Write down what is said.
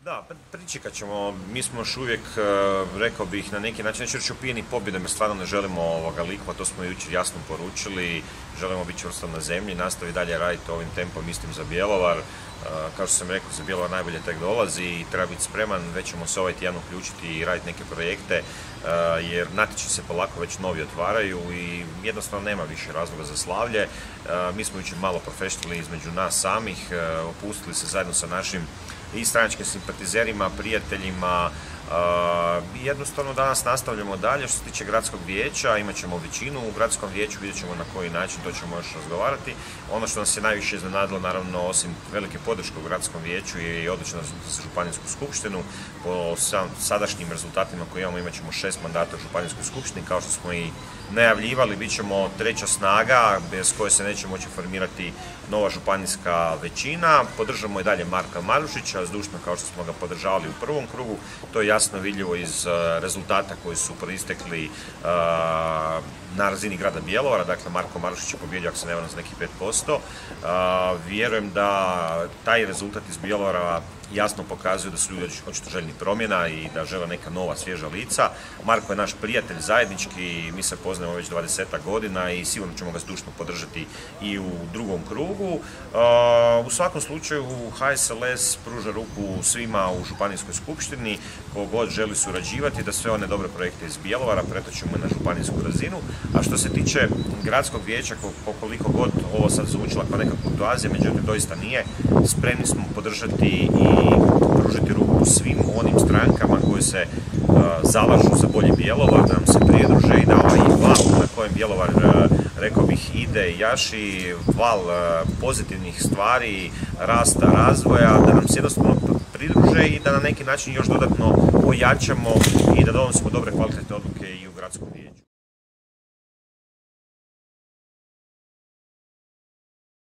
Da, pričekat ćemo, mi smo još uvijek, rekao bih, na neki način, neću reći opijeni pobjedom, jer stvarno ne želimo likova, to smo jučer jasno poručili, želimo biti čvrsto na zemlji, nastavi dalje raditi ovim tempom, mislim za Bjelovar, kao što sam rekao, za Bjelovar najbolje tek dolazi i treba biti spreman, već ćemo se ovaj tjedan uključiti i raditi neke projekte, jer natječaji se polako već novi otvaraju i jednostavno nema više razloga za slavlje. Mi smo jučer malo professionali između nas samih, opustili se zajedno sa našim i stranačkim simpatizerima, prijateljima. Jednostavno danas nastavljamo dalje. Što se tiče gradskog vijeća, imat ćemo većinu u gradskom vijeću, vidjet ćemo na koji način, to ćemo još razgovarati. Ono što nas je najviše iznenadilo, naravno, osim velike podrške u gradskom vijeću, je i odlična za županijsku skupštinu. Po sadašnjim rezultatima koje imamo, imat ćemo 6 mandata u županijskoj skupštini, kao što smo i najavljivali, bit ćemo treća snaga bez koje se neće moći formirati nova županijska većina. Podržamo i dalje Marka Marušića, zdušno kao što smo ga podržavali u prvom krugu. To je jasno vidljivo iz rezultata koji su proistekli na razini grada Bjelovara. Dakle, Marko Marušić je pobjedio, ako se ne varam, za nekih 5%. Vjerujem da taj rezultat iz Bjelovara jasno pokazuju da su ljudi očito željni promjena i da žele neka nova, svježa lica. Marko je naš prijatelj zajednički, mi se poznajemo već 20 godina i sigurno ćemo ga zdušno podržati i u drugom krugu. U svakom slučaju HSLS pruža ruku svima u županijskoj skupštini, ko god želi surađivati, da sve one dobre projekte iz Bjelovara pretočimo na županijsku razinu. A što se tiče gradskog vijeća, koliko god ovo sad zvučila kao neka kurtoazija, međutim doista nije, spremni smo podržati i pružiti ruku svim onim strankama koji se zalažu za bolji Bjelovar, da nam se pridruže i da ovaj val na kojem Bjelovar, rekao bih, ide i jaši, val pozitivnih stvari, rasta, razvoja, da nam se jednostavno pridruže i da na neki način još dodatno ojačamo i da donosimo dobre kvalitetne odluke i u gradskom vijeću.